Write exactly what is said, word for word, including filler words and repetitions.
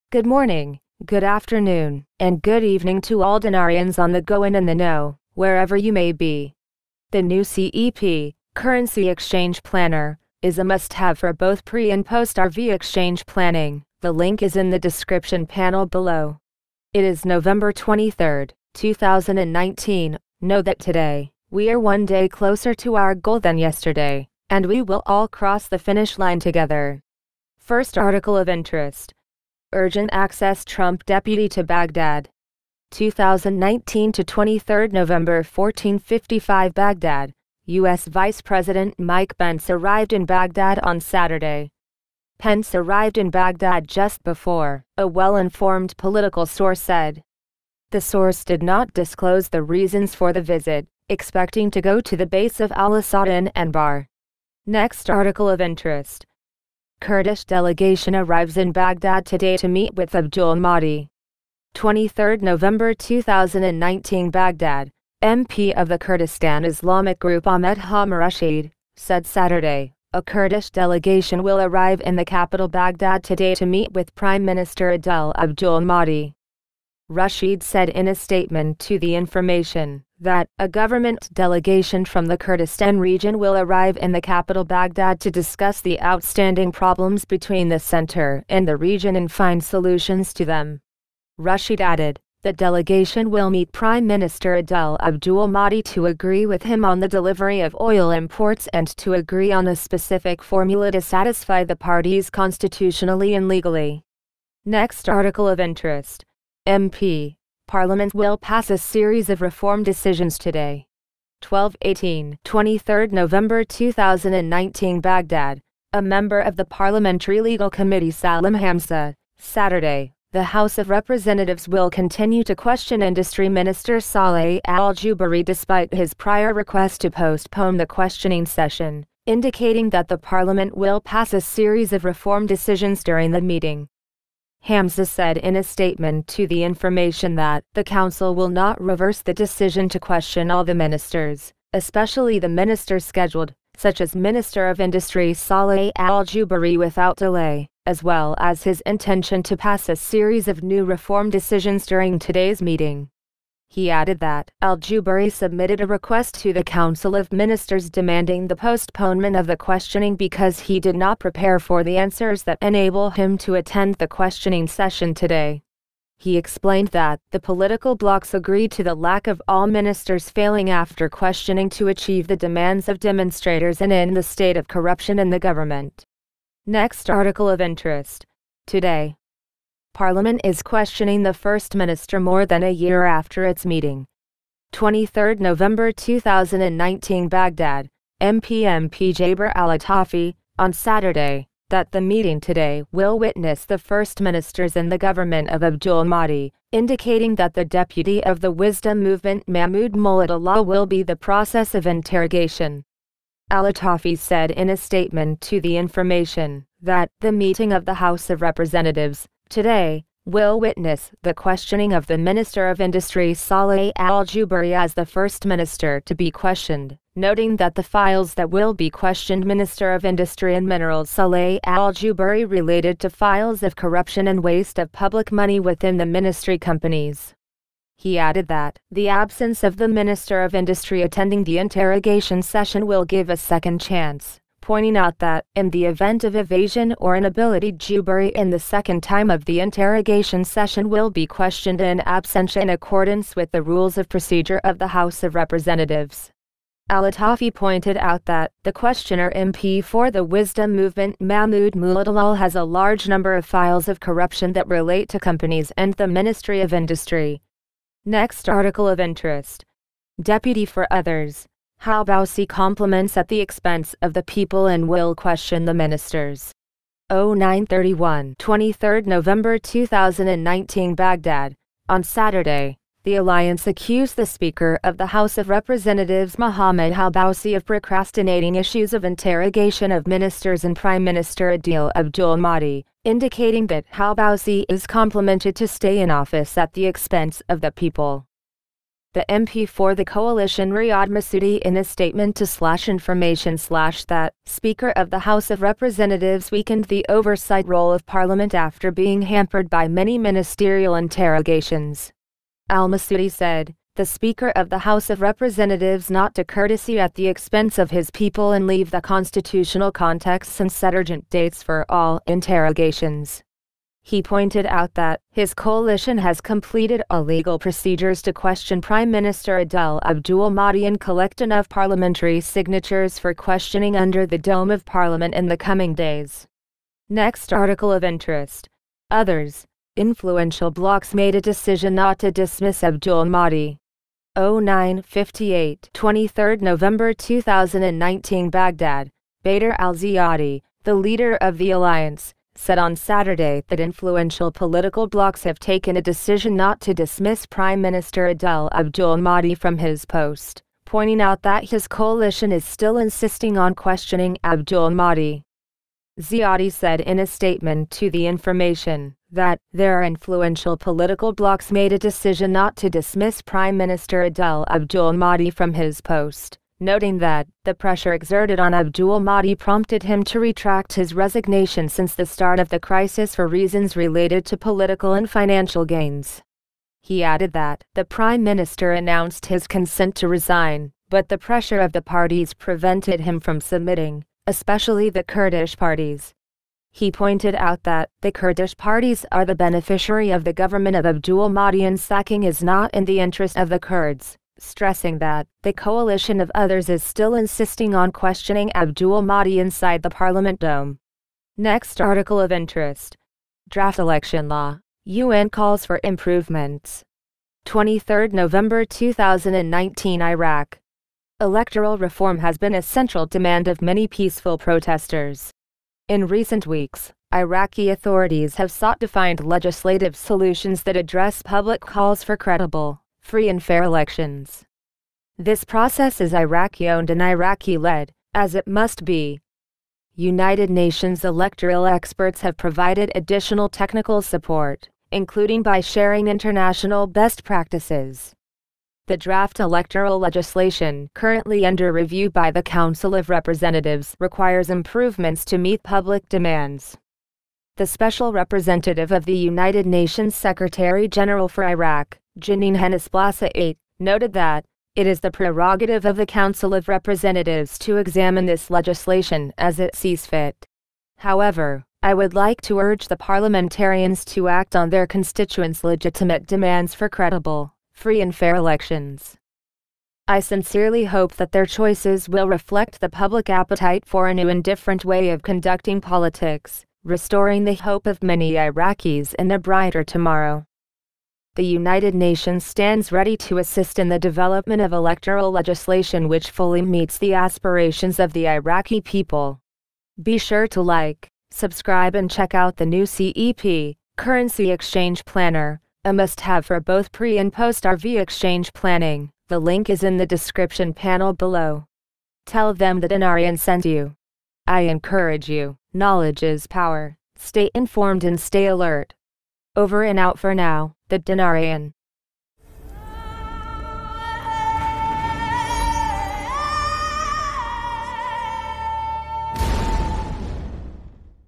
Good morning, good afternoon, and good evening to all Dinarians on the go and in the know, wherever you may be. The new C E P, Currency Exchange Planner, is a must-have for both pre- and post-R V exchange planning. The link is in the description panel below. It is November twenty-third, two thousand nineteen. Know that today, we are one day closer to our goal than yesterday, and we will all cross the finish line together. First article of interest. Urgent access Trump deputy to Baghdad. two thousand nineteen to twenty-third November fourteen fifty-five Baghdad, U S Vice President Mike Pence arrived in Baghdad on Saturday. Pence arrived in Baghdad just before, a well-informed political source said. The source did not disclose the reasons for the visit, expecting to go to the base of Al-Assad in Anbar. Next article of interest. Kurdish delegation arrives in Baghdad today to meet with Abdul Mahdi. twenty-third November two thousand nineteen Baghdad, M P of the Kurdistan Islamic Group Ahmed Rashid, said Saturday, a Kurdish delegation will arrive in the capital Baghdad today to meet with Prime Minister Adel Abdul Mahdi. Rashid said in a statement to The Information that a government delegation from the Kurdistan region will arrive in the capital Baghdad to discuss the outstanding problems between the center and the region and find solutions to them. Rashid added, the delegation will meet Prime Minister Adel Abdul Mahdi to agree with him on the delivery of oil imports and to agree on a specific formula to satisfy the parties constitutionally and legally. Next article of interest. M P. Parliament will pass a series of reform decisions today. twelve eighteen twenty-third November two thousand nineteen Baghdad, a member of the Parliamentary Legal Committee Salim Hamza, Saturday, the House of Representatives will continue to question Industry Minister Saleh Al-Jubeiri despite his prior request to postpone the questioning session, indicating that the Parliament will pass a series of reform decisions during the meeting. Hamza said in a statement to The Information that the Council will not reverse the decision to question all the ministers, especially the ministers scheduled, such as Minister of Industry Saleh Al-Jubeiri, without delay, as well as his intention to pass a series of new reform decisions during today's meeting. He added that Al-Jubeiri submitted a request to the Council of Ministers demanding the postponement of the questioning because he did not prepare for the answers that enable him to attend the questioning session today. He explained that the political blocs agreed to the lack of all ministers failing after questioning to achieve the demands of demonstrators and end the state of corruption in the government. Next article of interest. Today, Parliament is questioning the First Minister more than a year after its meeting. twenty-third November two thousand nineteen Baghdad, M P M P Jaber Al-Atafi, on Saturday, that the meeting today will witness the First Ministers in the government of Abdul Mahdi, indicating that the deputy of the Wisdom Movement Mahmoud Mullah will be the process of interrogation. Al-Atafi said in a statement to The Information that the meeting of the House of Representatives today will witness the questioning of the Minister of Industry Saleh Al-Jubeiri as the first minister to be questioned, noting that the files that will be questioned Minister of Industry and Minerals Saleh Al-Jubeiri related to files of corruption and waste of public money within the ministry companies. He added that the absence of the Minister of Industry attending the interrogation session will give a second chance, pointing out that, in the event of evasion or inability, Jubeiri in the second time of the interrogation session will be questioned in absentia in accordance with the rules of procedure of the House of Representatives. Al-Atafi pointed out that the questioner M P for the Wisdom Movement Mahmoud Mullah has a large number of files of corruption that relate to companies and the Ministry of Industry. Next article of interest. Deputy for Others. Al-Bawsi compliments at the expense of the people and will question the ministers. oh nine thirty-one twenty-third November two thousand nineteen Baghdad, on Saturday, the alliance accused the Speaker of the House of Representatives Mohammed Al-Bawsi of procrastinating issues of interrogation of ministers and Prime Minister Adel Abdul Mahdi, indicating that Al-Bawsi is complimented to stay in office at the expense of the people. the M P for the coalition Riyad Masudi, in a statement to slash information slash that Speaker of the House of Representatives weakened the oversight role of Parliament after being hampered by many ministerial interrogations. Al-Masudi said, the Speaker of the House of Representatives not to courtesy at the expense of his people and leave the constitutional contexts and set urgent dates for all interrogations. He pointed out that his coalition has completed all legal procedures to question Prime Minister Adel Abdul Mahdi and collect enough parliamentary signatures for questioning under the dome of Parliament in the coming days. Next article of interest. Others. Influential blocs made a decision not to dismiss Abdul Mahdi. oh nine fifty-eight, twenty-third November two thousand nineteen. Baghdad. Badr al-Ziyadi, the leader of the alliance, said on Saturday that influential political blocs have taken a decision not to dismiss Prime Minister Adel Abdul Mahdi from his post, pointing out that his coalition is still insisting on questioning Abdul Mahdi. Ziyadi said in a statement to The Information that their influential political blocs made a decision not to dismiss Prime Minister Adel Abdul Mahdi from his post, noting that the pressure exerted on Abdul Mahdi prompted him to retract his resignation since the start of the crisis for reasons related to political and financial gains. He added that the Prime Minister announced his consent to resign, but the pressure of the parties prevented him from submitting, especially the Kurdish parties. He pointed out that the Kurdish parties are the beneficiary of the government of Abdul Mahdi and sacking is not in the interest of the Kurds, stressing that the coalition of others is still insisting on questioning Abdul Mahdi inside the Parliament dome. Next article of interest. Draft election law. U N calls for improvements. twenty-third November two thousand nineteen. Iraq. Electoral reform has been a central demand of many peaceful protesters. In recent weeks, Iraqi authorities have sought to find legislative solutions that address public calls for credible, free and fair elections. This process is Iraqi-owned and Iraqi-led, as it must be. United Nations electoral experts have provided additional technical support, including by sharing international best practices. The draft electoral legislation, currently under review by the Council of Representatives, requires improvements to meet public demands. The Special Representative of the United Nations Secretary-General for Iraq, Janine Hennis-Plassat, eight, noted that it is the prerogative of the Council of Representatives to examine this legislation as it sees fit. However, I would like to urge the parliamentarians to act on their constituents' legitimate demands for credible, free and fair elections. I sincerely hope that their choices will reflect the public appetite for a new and different way of conducting politics, restoring the hope of many Iraqis in a brighter tomorrow. The United Nations stands ready to assist in the development of electoral legislation which fully meets the aspirations of the Iraqi people. Be sure to like, subscribe and check out the new C E P, Currency Exchange Planner, a must-have for both pre- and post-R V exchange planning. The link is in the description panel below. Tell them that Dinarian sent you. I encourage you, knowledge is power. Stay informed and stay alert. Over and out for now, the Dinarian.